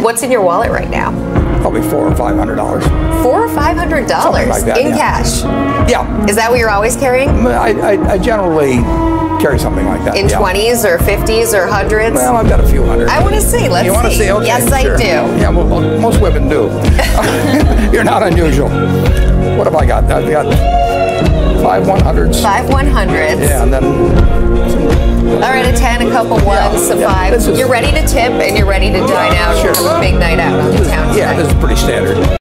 What's in your wallet right now? Probably $400 or $500. $400 or $500 like that, in yeah. cash? Yeah. Is that what you're always carrying? I generally carry something like that. In 20s or 50s or hundreds? Well, I've got a few hundred. I want to see. Let's see. You want to see? Okay, yes, sure. I do. Yeah, well, most women do. You're not unusual. What have I got? I've got 5 100s. 5 100s. Yeah, and then all right, a 10, a couple ones, some fives. You're ready to tip and you're ready to dine out. Sure. Have a big night out on the town. Yeah, tonight. this is pretty standard.